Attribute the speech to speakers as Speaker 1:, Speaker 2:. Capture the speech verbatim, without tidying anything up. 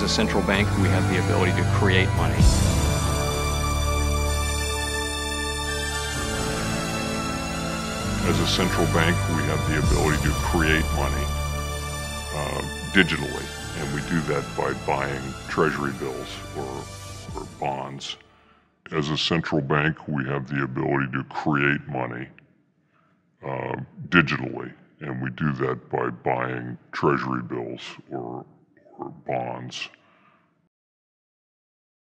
Speaker 1: As a central bank, we have the ability to create money.
Speaker 2: As a central bank, we have the ability to create money uh, digitally, and we do that by buying treasury bills or, or bonds. As a central bank, we have the ability to create money uh, digitally, and we do that by buying treasury bills or, or bonds.